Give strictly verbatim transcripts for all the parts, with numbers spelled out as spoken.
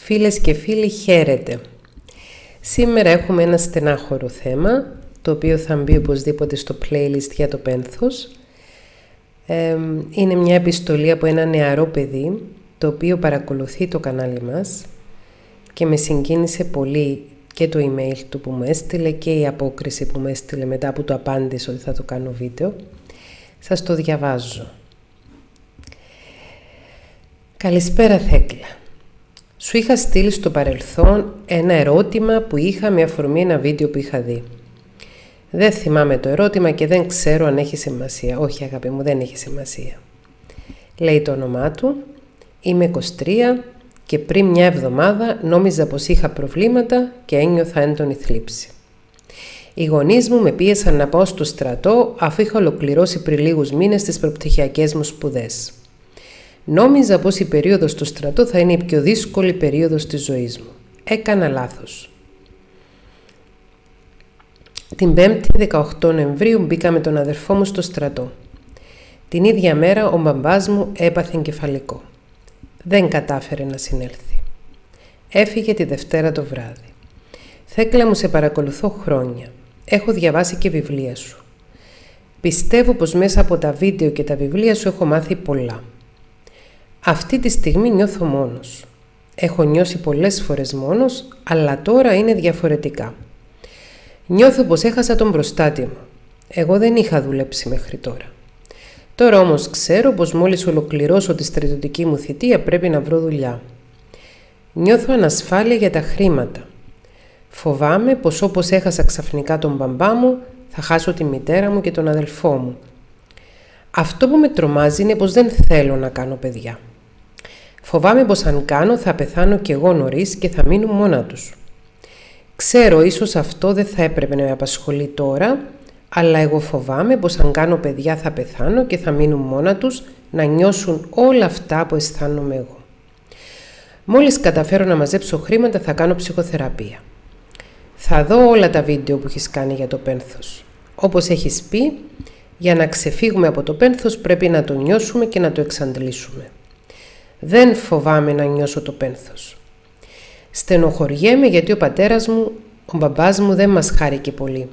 Φίλες και φίλοι, χαίρετε. Σήμερα έχουμε ένα στενάχωρο θέμα, το οποίο θα μπει οπωσδήποτε στο playlist για το πένθος. Ε, είναι μια επιστολή από ένα νεαρό παιδί, το οποίο παρακολουθεί το κανάλι μας και με συγκίνησε πολύ και το email του που μου έστειλε και η απόκριση που μου έστειλε μετά που το απάντησε ότι θα το κάνω βίντεο. Σας το διαβάζω. Καλησπέρα Θέκλα. Σου είχα στείλει στο παρελθόν ένα ερώτημα που είχα με αφορμή ένα βίντεο που είχα δει. Δεν θυμάμαι το ερώτημα και δεν ξέρω αν έχει σημασία. Όχι αγάπη μου, δεν έχει σημασία. Λέει το όνομά του. Είμαι είκοσι τρία και πριν μια εβδομάδα νόμιζα πως είχα προβλήματα και ένιωθα έντονη θλίψη. Οι γονείς μου με πίεσαν να πάω στο στρατό αφού είχα ολοκληρώσει πριν λίγους μήνες τις προπτυχιακές μου σπουδές. Νόμιζα πως η περίοδος στο στρατό θα είναι η πιο δύσκολη περίοδος της ζωής μου. Έκανα λάθος. Την πέμπτη δεκαοκτώ Νοεμβρίου μπήκα με τον αδερφό μου στο στρατό. Την ίδια μέρα ο μπαμπάς μου έπαθε εγκεφαλικό. Δεν κατάφερε να συνέλθει. Έφυγε τη Δευτέρα το βράδυ. Θέκλα μου, σε παρακολουθώ χρόνια. Έχω διαβάσει και βιβλία σου. Πιστεύω πως μέσα από τα βίντεο και τα βιβλία σου έχω μάθει πολλά. Αυτή τη στιγμή νιώθω μόνος. Έχω νιώσει πολλές φορές μόνος, αλλά τώρα είναι διαφορετικά. Νιώθω πως έχασα τον προστάτη μου. Εγώ δεν είχα δουλέψει μέχρι τώρα. Τώρα όμως ξέρω πως μόλις ολοκληρώσω τη στρατιωτική μου θητεία πρέπει να βρω δουλειά. Νιώθω ανασφάλεια για τα χρήματα. Φοβάμαι πως όπως έχασα ξαφνικά τον μπαμπά μου, θα χάσω τη μητέρα μου και τον αδελφό μου. Αυτό που με τρομάζει είναι πως δεν θέλω να κάνω παιδιά. Φοβάμαι πως αν κάνω θα πεθάνω κι εγώ νωρίς και θα μείνουν μόνα τους. Ξέρω ίσως αυτό δεν θα έπρεπε να με απασχολεί τώρα, αλλά εγώ φοβάμαι πως αν κάνω παιδιά θα πεθάνω και θα μείνουν μόνα τους να νιώσουν όλα αυτά που αισθάνομαι εγώ. Μόλις καταφέρω να μαζέψω χρήματα θα κάνω ψυχοθεραπεία. Θα δω όλα τα βίντεο που έχεις κάνει για το πένθος. Όπως έχεις πει, για να ξεφύγουμε από το πένθος πρέπει να το νιώσουμε και να το εξαντλήσουμε. Δεν φοβάμαι να νιώσω το πένθος. Στενοχωριέμαι γιατί ο πατέρας μου, ο μπαμπάς μου δεν μας χάρηκε πολύ.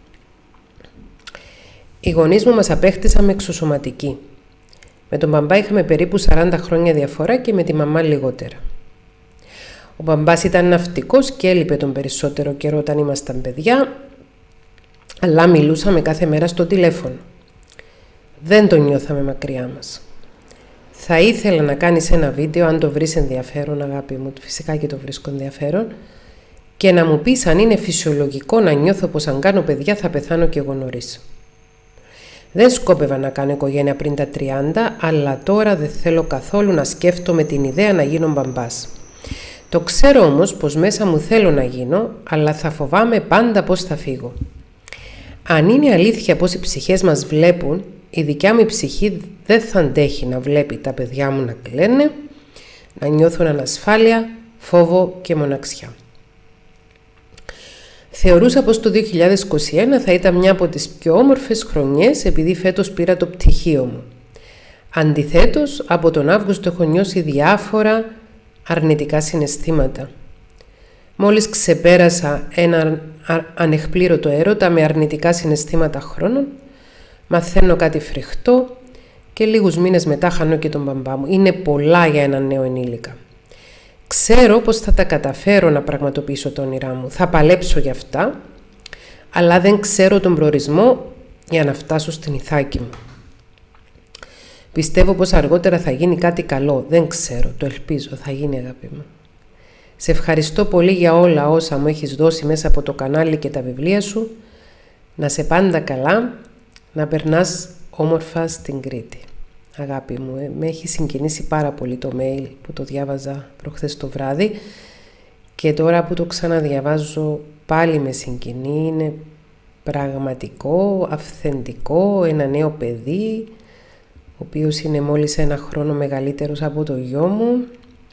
Οι γονείς μου μας απέκτησαν με εξωσωματική. Με τον μπαμπά είχαμε περίπου σαράντα χρόνια διαφορά και με τη μαμά λιγότερα. Ο μπαμπάς ήταν ναυτικός και έλειπε τον περισσότερο καιρό όταν ήμασταν παιδιά, αλλά μιλούσαμε κάθε μέρα στο τηλέφωνο. Δεν τον νιώθαμε μακριά μας. Θα ήθελα να κάνεις ένα βίντεο αν το βρεις ενδιαφέρον, αγάπη μου, φυσικά και το βρίσκω ενδιαφέρον, και να μου πεις αν είναι φυσιολογικό να νιώθω πως αν κάνω παιδιά θα πεθάνω κι εγώ νωρίς. Δεν σκόπευα να κάνω οικογένεια πριν τα τριάντα, αλλά τώρα δεν θέλω καθόλου να σκέφτομαι την ιδέα να γίνω μπαμπάς. Το ξέρω όμως πως μέσα μου θέλω να γίνω, αλλά θα φοβάμαι πάντα πως θα φύγω. Αν είναι αλήθεια πως οι ψυχές μας βλέπουν, η δικιά μου η ψυχή δεν θα αντέχει να βλέπει τα παιδιά μου να κλαίνε, να νιώθουν ανασφάλεια, φόβο και μοναξιά. Θεωρούσα πως το δύο χιλιάδες είκοσι ένα θα ήταν μια από τις πιο όμορφες χρονιές επειδή φέτος πήρα το πτυχίο μου. Αντιθέτως, από τον Αύγουστο έχω νιώσει διάφορα αρνητικά συναισθήματα. Μόλις ξεπέρασα ένα ανεκπλήρωτο έρωτα με αρνητικά συναισθήματα χρόνων, μαθαίνω κάτι φρικτό και λίγους μήνες μετά χάνω και τον μπαμπά μου. Είναι πολλά για έναν νέο ενήλικα. Ξέρω πως θα τα καταφέρω να πραγματοποιήσω τα όνειρά μου. Θα παλέψω για αυτά, αλλά δεν ξέρω τον προορισμό για να φτάσω στην Ιθάκη μου. Πιστεύω πως αργότερα θα γίνει κάτι καλό. Δεν ξέρω, το ελπίζω, θα γίνει αγάπη μου. Σε ευχαριστώ πολύ για όλα όσα μου έχεις δώσει μέσα από το κανάλι και τα βιβλία σου. Να σε πάντα καλά, να περνάς όμορφα στην Κρήτη. Αγάπη μου, με έχει συγκινήσει πάρα πολύ το mail που το διάβαζα προχθές το βράδυ και τώρα που το ξαναδιαβάζω πάλι με συγκινεί. Είναι πραγματικό, αυθεντικό, ένα νέο παιδί, ο οποίος είναι μόλις ένα χρόνο μεγαλύτερος από το γιο μου,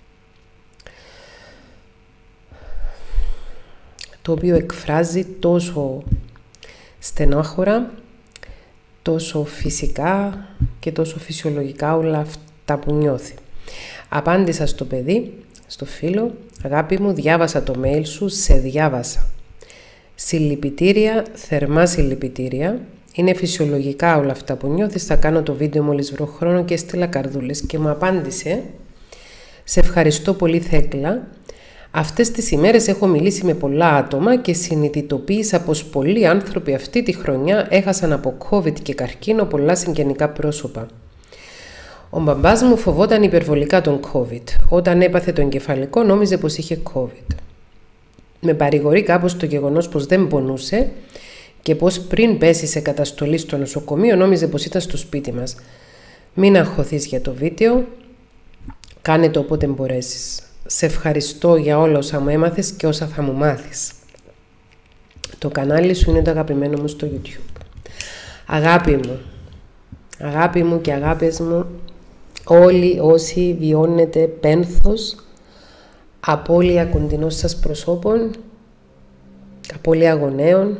το οποίο εκφράζει τόσο στενάχωρα, τόσο φυσικά και τόσο φυσιολογικά όλα αυτά που νιώθει. Απάντησα στο παιδί, στο φίλο. Αγάπη μου, διάβασα το mail σου, σε διάβασα. Συλληπιτήρια, θερμά συλληπιτήρια. Είναι φυσιολογικά όλα αυτά που νιώθεις. Θα κάνω το βίντεο μόλις βρω χρόνο και έστειλα καρδούλες και μου απάντησε. Σε ευχαριστώ πολύ, Θέκλα. Αυτές τις ημέρες έχω μιλήσει με πολλά άτομα και συνειδητοποίησα πως πολλοί άνθρωποι αυτή τη χρονιά έχασαν από COVID και καρκίνο πολλά συγγενικά πρόσωπα. Ο μπαμπάς μου φοβόταν υπερβολικά τον COVID. Όταν έπαθε το εγκεφαλικό νόμιζε πως είχε COVID. Με παρηγορεί κάπως το γεγονός πως δεν πονούσε και πως πριν πέσει σε καταστολή στο νοσοκομείο νόμιζε πως ήταν στο σπίτι μας. Μην αγχωθείς για το βίντεο, κάνε το όποτε μπορέσεις. Σε ευχαριστώ για όλα όσα μου έμαθες και όσα θα μου μάθεις. Το κανάλι σου είναι το αγαπημένο μου στο YouTube. Αγάπη μου, αγάπη μου και αγάπες μου, όλοι όσοι βιώνετε πένθος, απώλεια κοντινών σας προσώπων, απώλεια γονέων,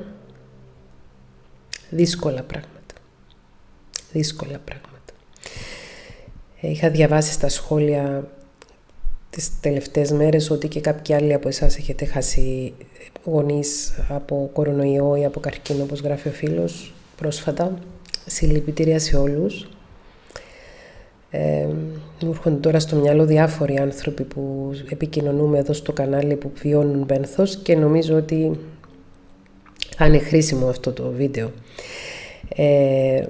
δύσκολα πράγματα. Δύσκολα πράγματα. Είχα διαβάσει στα σχόλια τις τελευταίες μέρες ότι και κάποιοι άλλοι από εσάς έχετε χάσει γονείς από κορονοϊό ή από καρκίνο, όπως γράφει ο φίλος πρόσφατα. Συλληπιτήρια σε όλους. Ε, μου έρχονται τώρα στο μυαλό διάφοροι άνθρωποι που επικοινωνούμε εδώ στο κανάλι που βιώνουν πένθος και νομίζω ότι θα είναι χρήσιμο αυτό το βίντεο. Ε,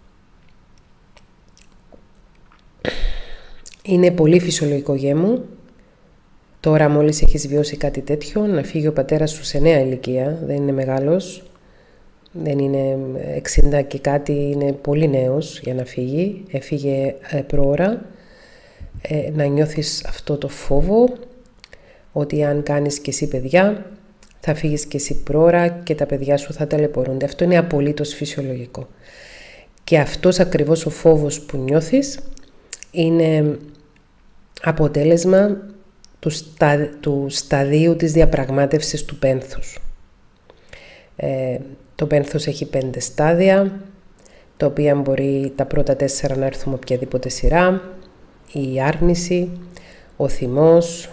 είναι πολύ φυσιολογικό, γέμου, τώρα μόλις έχεις βιώσει κάτι τέτοιο, να φύγει ο πατέρας σου σε νέα ηλικία, δεν είναι μεγάλος, δεν είναι εξήντα και κάτι, είναι πολύ νέος για να φύγει, έφυγε προώρα, ε, να νιώθεις αυτό το φόβο, ότι αν κάνεις και εσύ παιδιά, θα φύγεις και εσύ προώρα και τα παιδιά σου θα ταλαιπωρούνται. Αυτό είναι απολύτως φυσιολογικό. Και αυτός ακριβώς ο φόβος που νιώθεις είναι αποτέλεσμα του, στα, του σταδίου της διαπραγμάτευσης του πένθους. Ε, το πένθος έχει πέντε στάδια, τα οποία μπορεί τα πρώτα τέσσερα να έρθουν με οποιαδήποτε σειρά: η άρνηση, ο θυμός,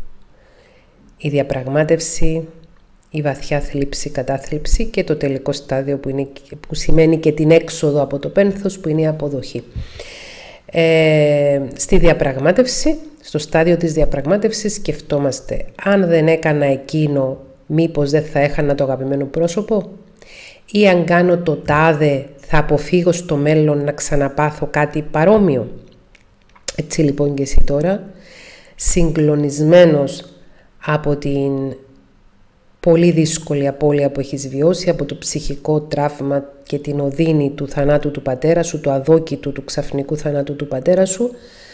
η διαπραγμάτευση, η βαθιά θλίψη, κατάθλιψη και το τελικό στάδιο που, είναι, που σημαίνει και την έξοδο από το πένθος, που είναι η αποδοχή. Ε, στη διαπραγμάτευση, στο στάδιο της διαπραγμάτευσης σκεφτόμαστε, αν δεν έκανα εκείνο, μήπως δεν θα έχανα το αγαπημένο πρόσωπο, ή αν κάνω το τάδε θα αποφύγω στο μέλλον να ξαναπάθω κάτι παρόμοιο. Έτσι λοιπόν και εσύ τώρα, συγκλονισμένος από την πολύ δύσκολη απώλεια που έχεις βιώσει, από το ψυχικό τραύμα και την οδύνη του θανάτου του πατέρα σου, του αδόκητου, του ξαφνικού θανάτου του πατέρα σου,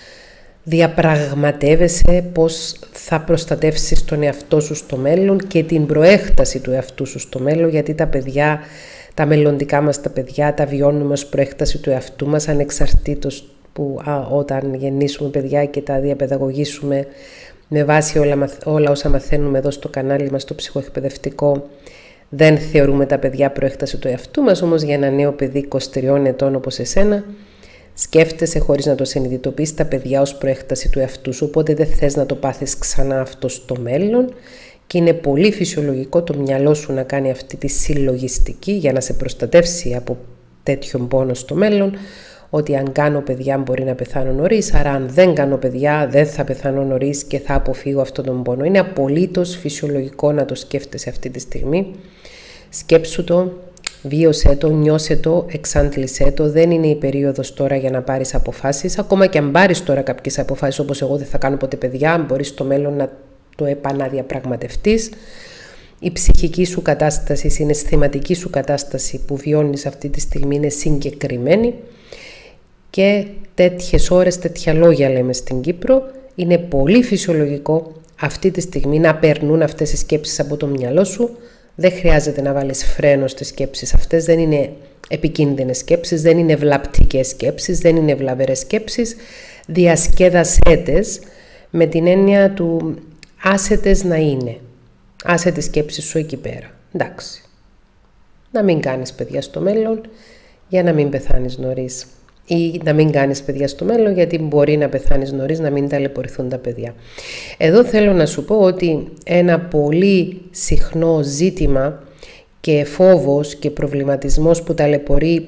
διαπραγματεύεσαι πώς θα προστατεύσεις τον εαυτό σου στο μέλλον και την προέκταση του εαυτού σου στο μέλλον, γιατί τα παιδιά, τα μελλοντικά μας τα παιδιά, τα βιώνουμε ως προέκταση του εαυτού μας, ανεξαρτήτως που α, όταν γεννήσουμε παιδιά και τα διαπαιδαγωγήσουμε με βάση όλα, όλα όσα μαθαίνουμε εδώ στο κανάλι μας, το ψυχοεκπαιδευτικό, δεν θεωρούμε τα παιδιά προέκταση του εαυτού μας, όμως για ένα νέο παιδί είκοσι τριών ετών όπως εσένα, σκέφτεσαι χωρίς να το συνειδητοποιείς τα παιδιά ως προέκταση του εαυτού σου, οπότε δεν θες να το πάθεις ξανά αυτό στο μέλλον και είναι πολύ φυσιολογικό το μυαλό σου να κάνει αυτή τη συλλογιστική για να σε προστατεύσει από τέτοιον πόνο στο μέλλον, ότι αν κάνω παιδιά μπορεί να πεθάνω νωρίς, άρα αν δεν κάνω παιδιά δεν θα πεθάνω νωρίς και θα αποφύγω αυτόν τον πόνο. Είναι απολύτως φυσιολογικό να το σκέφτεσαι αυτή τη στιγμή. Σκέψου το, βίωσέ το, νιώσε το, εξάντλησέ το. Δεν είναι η περίοδος τώρα για να πάρεις αποφάσεις. Ακόμα και αν πάρεις τώρα κάποιες αποφάσεις, όπως εγώ δεν θα κάνω ποτέ παιδιά, μπορείς στο μέλλον να το επαναδιαπραγματευτείς. Η ψυχική σου κατάσταση, η συναισθηματική σου κατάσταση που βιώνεις αυτή τη στιγμή είναι συγκεκριμένη. Και τέτοιες ώρες, τέτοια λόγια λέμε στην Κύπρο, είναι πολύ φυσιολογικό αυτή τη στιγμή να περνούν αυτές οι σκέψεις από το μυαλό σου. Δεν χρειάζεται να βάλεις φρένο στις σκέψεις αυτές, δεν είναι επικίνδυνες σκέψεις, δεν είναι βλαπτικές σκέψεις, δεν είναι βλαβερές σκέψεις. Διασκέδασέ τες με την έννοια του άσε τες να είναι. Άσε τις σκέψεις σου εκεί πέρα. Εντάξει. Να μην κάνεις παιδιά στο μέλλον για να μην πεθάνεις νωρίς. ή να μην κάνεις παιδιά στο μέλλον, γιατί μπορεί να πεθάνεις νωρίς, να μην ταλαιπωρηθούν τα παιδιά. Εδώ θέλω να σου πω ότι ένα πολύ συχνό ζήτημα και φόβος και προβληματισμός που ταλαιπωρεί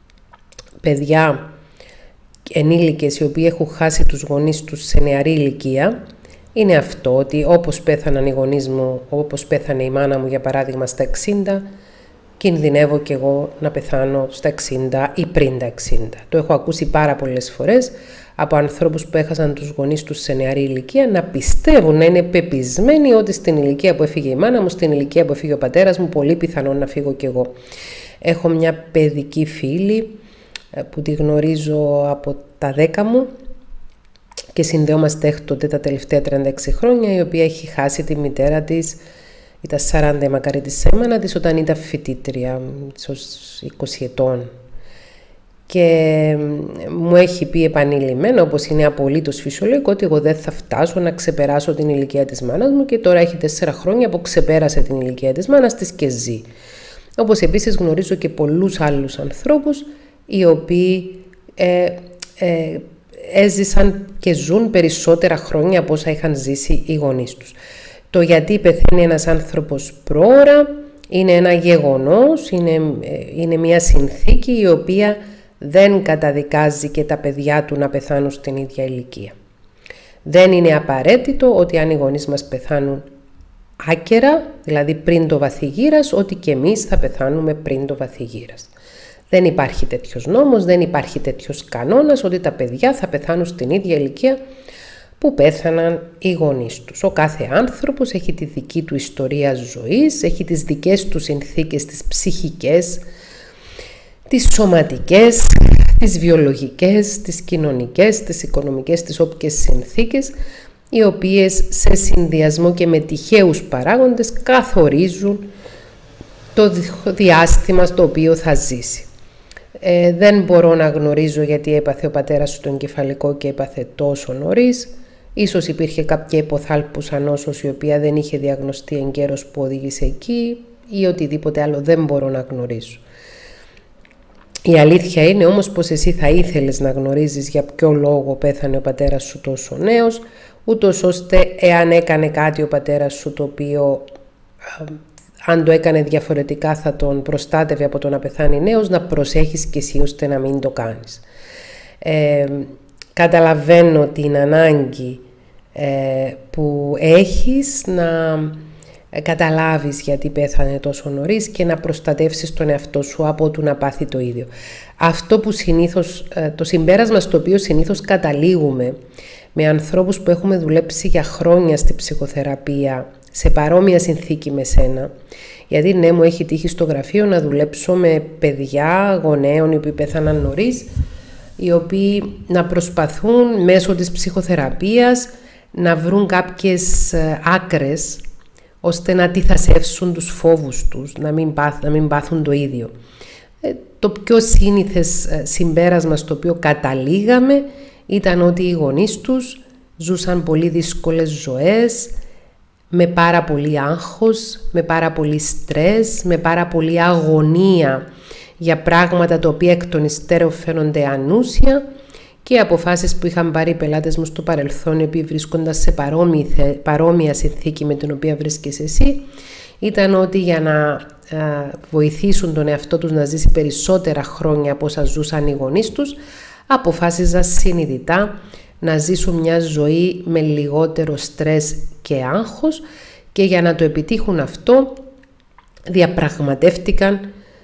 παιδιά ενήλικες οι οποίοι έχουν χάσει τους γονείς τους σε νεαρή ηλικία είναι αυτό, ότι όπως πέθαναν οι γονείς μου, όπως πέθανε η μάνα μου για παράδειγμα στα εξήντα, κινδυνεύω κι εγώ να πεθάνω στα εξήντα ή πριν τα εξήντα. Το έχω ακούσει πάρα πολλές φορές από ανθρώπους που έχασαν τους γονείς τους σε νεαρή ηλικία να πιστεύουν, να είναι πεπισμένοι ότι στην ηλικία που έφυγε η μάνα μου, στην ηλικία που έφυγε ο πατέρας μου, πολύ πιθανόν να φύγω κι εγώ. Έχω μια παιδική φίλη που τη γνωρίζω από τα δέκα μου και συνδεόμαστε έκτοτε τα τελευταία τριάντα έξι χρόνια, η οποία έχει χάσει τη μητέρα της, ήταν σαράντα η μακαρή της έμανα της όταν ήταν φοιτήτρια, ίσως είκοσι ετών. Και μου έχει πει επανειλημμένα, όπως είναι απολύτως φυσιολογικό, ότι εγώ δεν θα φτάσω να ξεπεράσω την ηλικία της μάνας μου και τώρα έχει τέσσερα χρόνια που ξεπέρασε την ηλικία της μάνας της και ζει. Όπως επίσης γνωρίζω και πολλούς άλλους ανθρώπους οι οποίοι ε, ε, έζησαν και ζουν περισσότερα χρόνια από όσα είχαν ζήσει οι γονείς τους. Το γιατί πεθαίνει ένας άνθρωπος προώρα είναι ένα γεγονός, είναι, είναι μια συνθήκη η οποία δεν καταδικάζει και τα παιδιά του να πεθάνουν στην ίδια ηλικία. Δεν είναι απαραίτητο ότι αν οι γονείς μας πεθάνουν άκερα, δηλαδή πριν το βαθυγύρας, ότι και εμείς θα πεθάνουμε πριν το βαθυγύρας. Δεν υπάρχει τέτοιος νόμος, δεν υπάρχει τέτοιος κανόνας ότι τα παιδιά θα πεθάνουν στην ίδια ηλικία που πέθαναν οι γονείς τους. Ο κάθε άνθρωπος έχει τη δική του ιστορία ζωής, έχει τις δικές του συνθήκες, τις ψυχικές, τις σωματικές, τις βιολογικές, τις κοινωνικές, τις οικονομικές, τις όποιες συνθήκες, οι οποίες σε συνδυασμό και με τυχαίους παράγοντες καθορίζουν το διάστημα στο οποίο θα ζήσει. Ε, δεν μπορώ να γνωρίζω γιατί έπαθε ο πατέρας σου το εγκεφαλικό και έπαθε τόσο νωρίς. Ίσως υπήρχε κάποια υποθάλπουσα νόσος η οποία δεν είχε διαγνωστεί εγκαίρως που οδήγησε εκεί ή οτιδήποτε άλλο δεν μπορώ να γνωρίζω. Η αλήθεια είναι όμως πως εσύ θα ήθελες να γνωρίζεις για ποιο λόγο πέθανε ο πατέρας σου τόσο νέος, ούτως ώστε εάν έκανε κάτι ο πατέρας σου το οποίο αν το έκανε διαφορετικά θα τον προστάτευε από το να πεθάνει νέος, να προσέχεις και εσύ ώστε να μην το κάνεις. Ε, καταλαβαίνω την ανάγκη ε, που έχεις να καταλάβεις γιατί πέθανε τόσο νωρίς και να προστατεύσεις τον εαυτό σου από του να πάθει το ίδιο. Αυτό που συνήθως, το συμπέρασμα στο οποίο συνήθως καταλήγουμε με ανθρώπους που έχουμε δουλέψει για χρόνια στη ψυχοθεραπεία σε παρόμοια συνθήκη με σένα, γιατί ναι, μου έχει τύχει στο γραφείο να δουλέψω με παιδιά γονέων οι οποίοι πέθαναν νωρίς, οι οποίοι να προσπαθούν μέσω της ψυχοθεραπείας να βρουν κάποιες άκρες ώστε να αντιθασεύσουν τους φόβους τους, να μην, πάθ, να μην πάθουν το ίδιο. Ε, το πιο σύνηθες συμπέρασμα στο οποίο καταλήγαμε ήταν ότι οι γονείς τους ζούσαν πολύ δύσκολες ζωές, με πάρα πολύ άγχος, με πάρα πολύ στρες, με πάρα πολύ αγωνία για πράγματα τα οποία εκ των υστέρων φαίνονται ανούσια και αποφάσεις που είχαν πάρει οι πελάτες μου στο παρελθόν, οι οποίοι βρίσκονταν σε παρόμοια, παρόμοια συνθήκη με την οποία βρίσκεσαι εσύ, ήταν ότι για να α, βοηθήσουν τον εαυτό τους να ζήσει περισσότερα χρόνια από όσα ζούσαν οι γονείς τους, αποφάσιζαν συνειδητά να ζήσουν μια ζωή με λιγότερο στρες και άγχος και για να το επιτύχουν αυτό διαπραγματεύτηκαν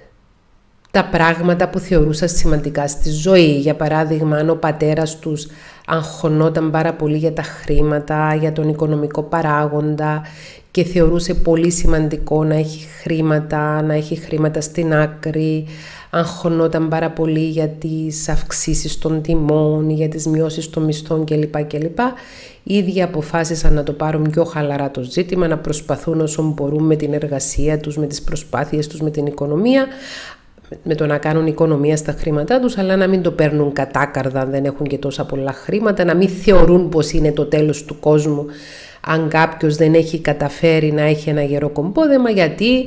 τα πράγματα που θεωρούσαν σημαντικά στη ζωή. Για παράδειγμα, αν ο πατέρας τους αγχωνόταν πάρα πολύ για τα χρήματα, για τον οικονομικό παράγοντα και θεωρούσε πολύ σημαντικό να έχει χρήματα, να έχει χρήματα στην άκρη, αγχωνόταν πάρα πολύ για τις αυξήσεις των τιμών, για τις μειώσεις των μισθών κλπ. κλπ. Οι ίδιοι αποφάσισαν να το πάρουν πιο χαλαρά το ζήτημα, να προσπαθούν όσο μπορούν με την εργασία τους, με τις προσπάθειες τους, με την οικονομία, με το να κάνουν οικονομία στα χρήματά τους, αλλά να μην το παίρνουν κατάκαρδα αν δεν έχουν και τόσα πολλά χρήματα, να μην θεωρούν πως είναι το τέλος του κόσμου αν κάποιος δεν έχει καταφέρει να έχει ένα γερό κομπόδεμα, γιατί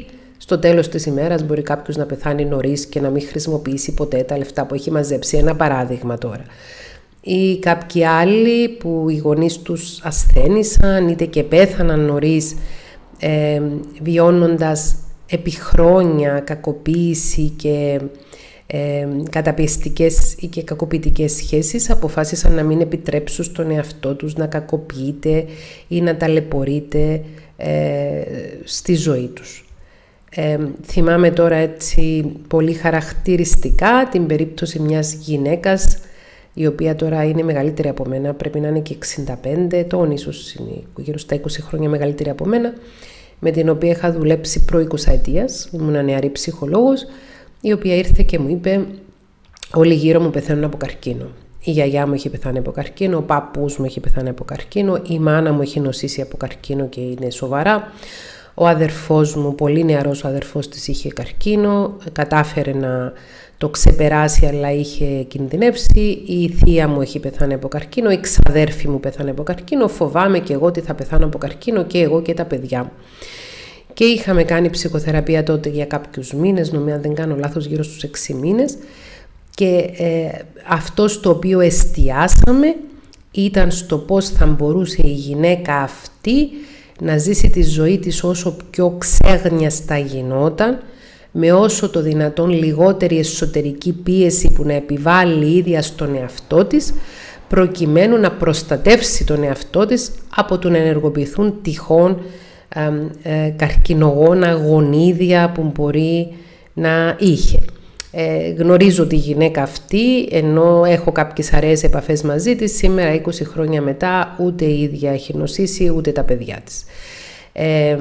στο τέλος της ημέρας μπορεί κάποιος να πεθάνει νωρίς και να μην χρησιμοποιήσει ποτέ τα λεφτά που έχει μαζέψει. Ένα παράδειγμα τώρα. Ή κάποιοι άλλοι που οι γονείς τους ασθένησαν είτε και πέθαναν νωρίς, ε, βιώνοντας επί χρόνια κακοποίηση και ε, καταπιεστικές ή και κακοποιητικές σχέσεις, αποφάσισαν να μην επιτρέψουν στον εαυτό τους να κακοποιείται ή να ταλαιπωρείται ε, στη ζωή τους. Ε, θυμάμαι τώρα έτσι πολύ χαρακτηριστικά την περίπτωση μιας γυναίκας, η οποία τώρα είναι μεγαλύτερη από μένα, πρέπει να είναι και εξήντα πέντε ετών, ίσως είναι γύρω στα είκοσι χρόνια μεγαλύτερη από μένα, με την οποία είχα δουλέψει προ εικοσαετίας, ήμουν νεαρή ψυχολόγος, η οποία ήρθε και μου είπε: όλοι γύρω μου πεθαίνουν από καρκίνο. Η γιαγιά μου έχει πεθάνει από καρκίνο, ο παππούς μου έχει πεθάνει από καρκίνο, η μάνα μου έχει νοσήσει από καρκίνο και είναι σοβαρά, ο αδερφός μου, πολύ νεαρός ο αδερφός της, είχε καρκίνο, κατάφερε να το ξεπεράσει αλλά είχε κινδυνεύσει, η θεία μου έχει πεθάνει από καρκίνο, η ξαδέρφη μου πεθάνει από καρκίνο, φοβάμαι και εγώ ότι θα πεθάνω από καρκίνο και εγώ και τα παιδιά μου. Και είχαμε κάνει ψυχοθεραπεία τότε για κάποιους μήνες, νομίζω αν δεν κάνω λάθος γύρω στους έξι μήνες, και ε, αυτό στο οποίο εστιάσαμε ήταν στο πώς θα μπορούσε η γυναίκα αυτή να ζήσει τη ζωή της όσο πιο ξέγνιαστα γινόταν, με όσο το δυνατόν λιγότερη εσωτερική πίεση που να επιβάλλει η ίδια στον εαυτό της, προκειμένου να προστατεύσει τον εαυτό της από το να ενεργοποιηθούν τυχόν ε, ε, καρκινογόνα γονίδια που μπορεί να είχε. Ε, γνωρίζω τη γυναίκα αυτή, ενώ έχω κάποιες αραιές επαφές μαζί της, σήμερα είκοσι χρόνια μετά ούτε η ίδια έχει νοσήσει ούτε τα παιδιά της. Ε,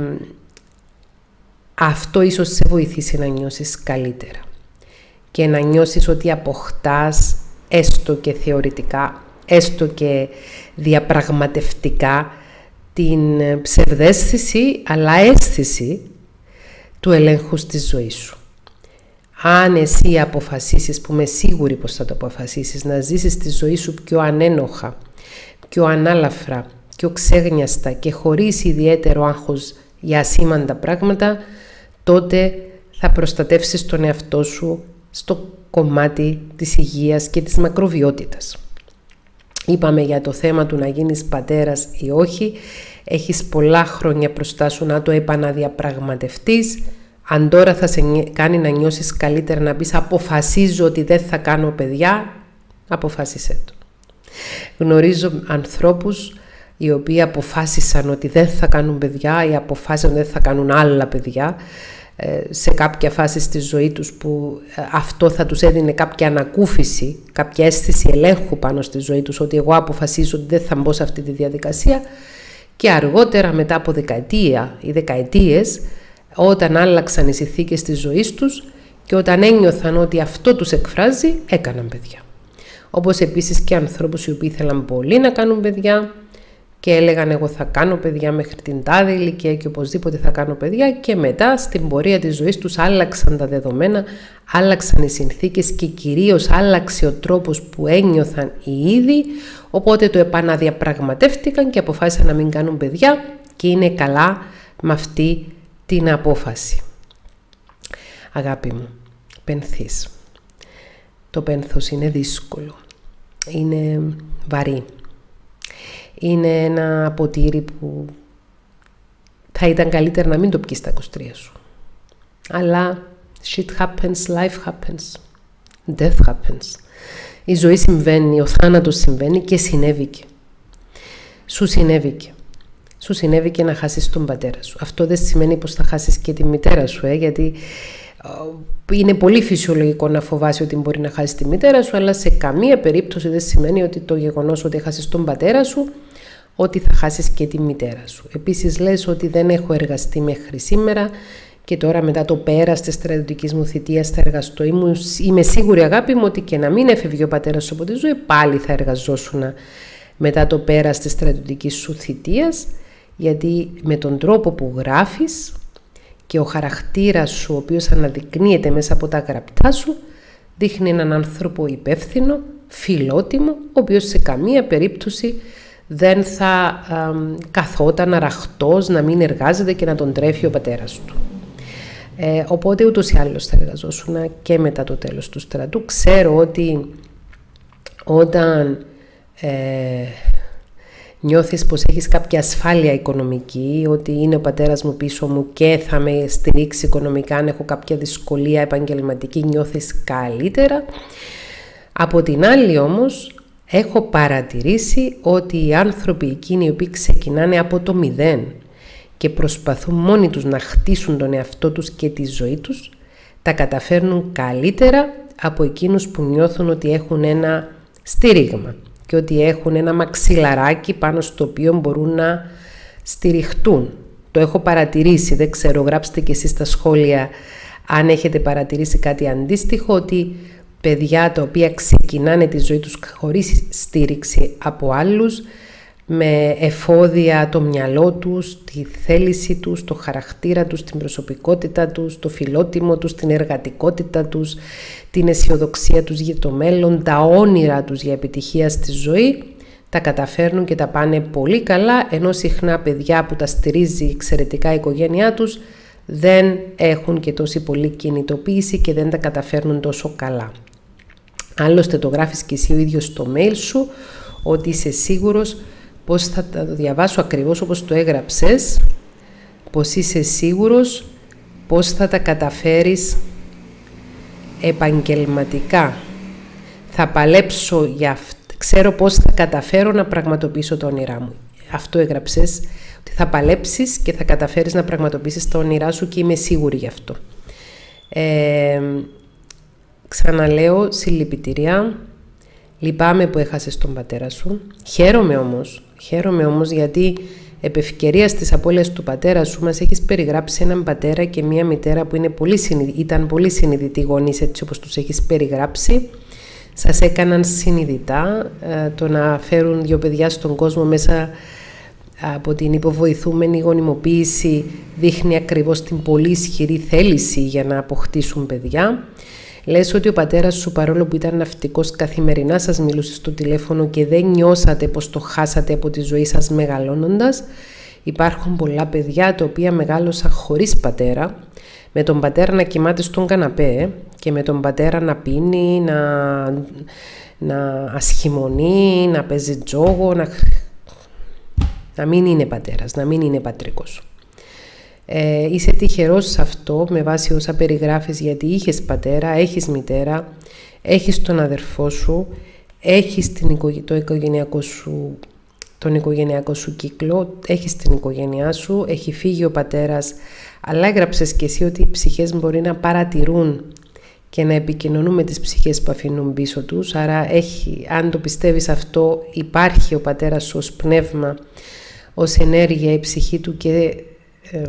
αυτό ίσως σε βοηθήσει να νιώσεις καλύτερα και να νιώσεις ότι αποκτάς, έστω και θεωρητικά, έστω και διαπραγματευτικά, την ψευδαίσθηση αλλά αίσθηση του ελέγχου στη ζωή σου. Αν εσύ αποφασίσεις, που είμαι σίγουρη πως θα το αποφασίσεις, να ζήσεις τη ζωή σου πιο ανένοχα, πιο ανάλαφρα, πιο ξέγνιαστα και χωρίς ιδιαίτερο άγχος για ασήμαντα πράγματα, τότε θα προστατεύσεις τον εαυτό σου στο κομμάτι της υγείας και της μακροβιότητας. Είπαμε για το θέμα του να γίνεις πατέρας ή όχι. Έχεις πολλά χρόνια μπροστά σου να το επαναδιαπραγματευτείς. Αν τώρα θα σε κάνει να νιώσεις καλύτερα, να πεις αποφασίζω ότι δεν θα κάνω παιδιά, αποφάσισέ το. Γνωρίζω ανθρώπους οι οποίοι αποφάσισαν ότι δεν θα κάνουν παιδιά ή αποφάσισαν ότι δεν θα κάνουν άλλα παιδιά σε κάποια φάση στη ζωή τους, που αυτό θα τους έδινε κάποια ανακούφιση, κάποια αίσθηση ελέγχου πάνω στη ζωή τους, ότι εγώ αποφασίζω ότι δεν θα μπω σε αυτή τη διαδικασία, και αργότερα μετά από δεκαετία ή δεκαετίες, όταν άλλαξαν οι συνθήκες της ζωής τους και όταν ένιωθαν ότι αυτό τους εκφράζει, έκαναν παιδιά. Όπως επίσης και ανθρώπους οι οποίοι ήθελαν πολύ να κάνουν παιδιά και έλεγαν εγώ θα κάνω παιδιά μέχρι την τάδε ηλικία και οπωσδήποτε θα κάνω παιδιά, και μετά στην πορεία της ζωής τους άλλαξαν τα δεδομένα, άλλαξαν οι συνθήκες και κυρίως άλλαξε ο τρόπος που ένιωθαν οι ίδιοι, οπότε το επαναδιαπραγματεύτηκαν και αποφάσισαν να μην κάνουν παιδιά και είναι καλά με αυτή την απόφαση. Αγάπη μου, πενθείς. Το πένθος είναι δύσκολο, είναι βαρύ. Είναι ένα ποτήρι που θα ήταν καλύτερα να μην το πιεις στα είκοσι τρία σου. Αλλά shit happens, life happens, death happens. Η ζωή συμβαίνει, ο θάνατος συμβαίνει και συνέβηκε. Σου συνέβηκε. Σου συνέβηκε να χάσεις τον πατέρα σου. Αυτό δεν σημαίνει πως θα χάσεις και τη μητέρα σου, ε, γιατί είναι πολύ φυσιολογικό να φοβάσαι ότι μπορεί να χάσεις τη μητέρα σου, αλλά σε καμία περίπτωση δεν σημαίνει ότι το γεγονός ότι χάσεις τον πατέρα σου, ότι θα χάσεις και τη μητέρα σου. Επίσης λες ότι δεν έχω εργαστεί μέχρι σήμερα και τώρα μετά το πέρας της στρατιωτικής μου θητείας θα εργαστώ. Είμαι σίγουρη, αγάπη μου, ότι και να μην έφευγε ο πατέρας σου από τη ζωή, πάλι θα εργαζόσουν μετά το πέρας της στρατιωτικής σου θητείας, γιατί με τον τρόπο που γράφεις και ο χαρακτήρας σου, ο οποίος αναδεικνύεται μέσα από τα γραπτά σου, δείχνει έναν άνθρωπο υπεύθυνο, φιλότιμο, ο οποίος σε καμία περίπτωση δεν θα α, καθόταν αραχτός να μην εργάζεται και να τον τρέφει ο πατέρας του. Ε, οπότε ούτως ή άλλως θα εργαζόσουν και μετά το τέλος του στρατού. Ξέρω ότι όταν ε, νιώθεις πως έχεις κάποια ασφάλεια οικονομική, ότι είναι ο πατέρας μου πίσω μου και θα με στηρίξει οικονομικά, αν έχω κάποια δυσκολία επαγγελματική, νιώθεις καλύτερα. Από την άλλη όμως, έχω παρατηρήσει ότι οι άνθρωποι εκείνοι οι οποίοι ξεκινάνε από το μηδέν και προσπαθούν μόνοι τους να χτίσουν τον εαυτό τους και τη ζωή τους, τα καταφέρνουν καλύτερα από εκείνους που νιώθουν ότι έχουν ένα στήριγμα και ότι έχουν ένα μαξιλαράκι πάνω στο οποίο μπορούν να στηριχτούν. Το έχω παρατηρήσει, δεν ξέρω, γράψτε και εσείς στα σχόλια αν έχετε παρατηρήσει κάτι αντίστοιχο, ότι παιδιά τα οποία ξεκινάνε τη ζωή τους χωρίς στήριξη από άλλους, με εφόδια το μυαλό τους, τη θέληση τους, το χαρακτήρα τους, την προσωπικότητα τους, το φιλότιμο τους, την εργατικότητα τους, την αισιοδοξία τους για το μέλλον, τα όνειρα τους για επιτυχία στη ζωή, τα καταφέρνουν και τα πάνε πολύ καλά, ενώ συχνά παιδιά που τα στηρίζει εξαιρετικά η οικογένειά τους δεν έχουν και τόση πολύ κινητοποίηση και δεν τα καταφέρνουν τόσο καλά. Άλλωστε το γράφεις και εσύ ο ίδιος στο mail σου, ότι είσαι σίγουρος πως θα το διαβάσω ακριβώς όπως το έγραψες, πως είσαι σίγουρος πως θα τα καταφέρεις επαγγελματικά. Θα παλέψω για αυτό, ξέρω πως θα καταφέρω να πραγματοποιήσω τα όνειρά μου. Αυτό έγραψες, ότι θα παλέψεις και θα καταφέρεις να πραγματοποιήσεις τα όνειρά σου και είμαι σίγουρη γι' αυτό. Ε, ξαναλέω, συλληπιτήρια. Λυπάμαι που έχασες τον πατέρα σου. Χαίρομαι όμως, χαίρομαι όμως γιατί επ' ευκαιρίας της απώλειας του πατέρα σου μας έχεις περιγράψει έναν πατέρα και μία μητέρα που είναι πολύ συνειδη... ήταν πολύ συνειδητοί γονείς, έτσι όπως τους έχεις περιγράψει. Σας έκαναν συνειδητά ε, το να φέρουν δύο παιδιά στον κόσμο μέσα από την υποβοηθούμενη γονιμοποίηση, δείχνει ακριβώς την πολύ ισχυρή θέληση για να αποκτήσουν παιδιά. Λες ότι ο πατέρας σου, παρόλο που ήταν ναυτικός, καθημερινά σας μιλούσε στο τηλέφωνο και δεν νιώσατε πως το χάσατε από τη ζωή σας μεγαλώνοντας. Υπάρχουν πολλά παιδιά τα οποία μεγάλωσαν χωρίς πατέρα, με τον πατέρα να κοιμάται στον καναπέ και με τον πατέρα να πίνει, να, να ασχημονεί, να παίζει τζόγο, να, να μην είναι πατέρας, να μην είναι πατρικός. Ε, είσαι τυχερός σε αυτό με βάση όσα περιγράφεις, γιατί είχες πατέρα, έχεις μητέρα, έχεις τον αδερφό σου, έχεις την, το οικογενειακό σου, τον οικογενειακό σου κύκλο, έχεις την οικογένειά σου, έχει φύγει ο πατέρας, αλλά έγραψες και εσύ ότι οι ψυχές μπορεί να παρατηρούν και να επικοινωνούν με τις ψυχές που αφήνουν πίσω τους, άρα έχει, αν το πιστεύεις αυτό, υπάρχει ο πατέρας σου ως πνεύμα, ως ενέργεια η ψυχή του και ε,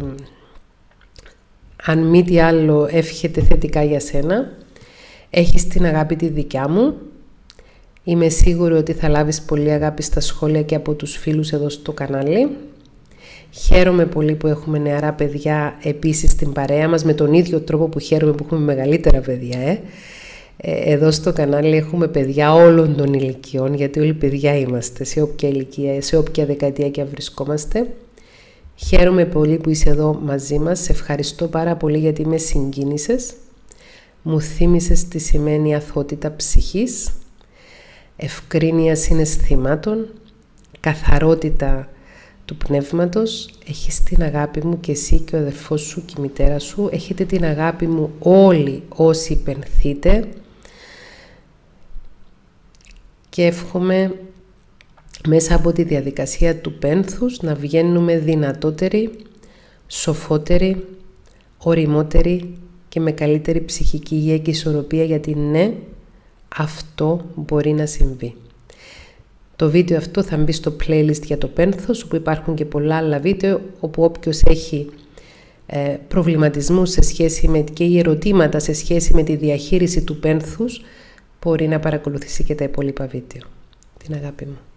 αν μη τι άλλο εύχεται θετικά για σένα. Έχεις την αγάπη τη δικιά μου. Είμαι σίγουρη ότι θα λάβεις πολύ αγάπη στα σχόλια και από τους φίλους εδώ στο κανάλι. Χαίρομαι πολύ που έχουμε νεαρά παιδιά επίσης στην παρέα μας, με τον ίδιο τρόπο που χαίρομαι που έχουμε μεγαλύτερα παιδιά. Ε. Εδώ στο κανάλι έχουμε παιδιά όλων των ηλικιών, γιατί όλοι παιδιά είμαστε, σε όποια ηλικία, σε όποια δεκαετία και αν βρισκόμαστε. Χαίρομαι πολύ που είσαι εδώ μαζί μας. Σε ευχαριστώ πάρα πολύ γιατί με συγκίνησες. Μου θύμισες τι σημαίνει αθωότητα ψυχής, ευκρίνεια συναισθημάτων, καθαρότητα του πνεύματος. Έχεις την αγάπη μου και εσύ και ο αδερφός σου και η μητέρα σου. Έχετε την αγάπη μου όλοι όσοι πενθείτε. Και εύχομαι μέσα από τη διαδικασία του πένθους να βγαίνουμε δυνατότεροι, σοφότεροι, οριμότεροι και με καλύτερη ψυχική υγεία και ισορροπία, γιατί ναι, αυτό μπορεί να συμβεί. Το βίντεο αυτό θα μπει στο playlist για το πένθος, όπου υπάρχουν και πολλά άλλα βίντεο, όπου όποιος έχει ε, προβληματισμούς σε σχέση με, και ερωτήματα σε σχέση με τη διαχείριση του πένθους, μπορεί να παρακολουθήσει και τα υπόλοιπα βίντεο. Την αγάπη μου.